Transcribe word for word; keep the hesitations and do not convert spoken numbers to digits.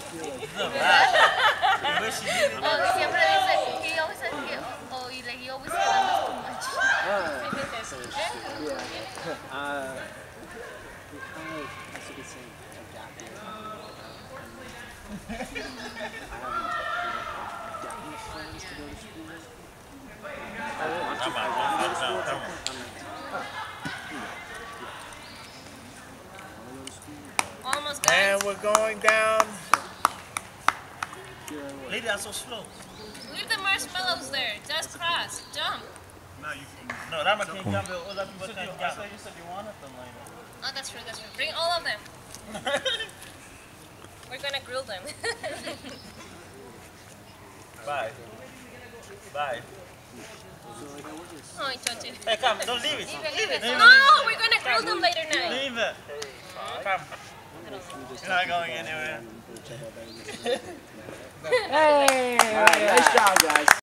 Oh, siempre dice, he always says, he, oh, he, like, he always says I'm not too much. Yeah. Uh, we kind of, as you could say, adapted. I haven't Japanese friends to go to school with. I want to, I want to go to school at some point. I'm like, oh, hmm. I want to go to school. Almost, guys. And we're going down. Lady, that's so slow. Leave the marshmallows there. Just cross. Jump. No, you no, that much can't jump. Other people can't jump. I thought you said you wanted them later. Oh, that's true, that's true. Bring all of them. We're gonna grill them. Bye. Bye. Oh, I touched it. Hey, come, don't leave it. Leave it, leave it. No, we're gonna grill them later night. Leave it. Come. You're not going anywhere. Hey! Alright, nice job, guys.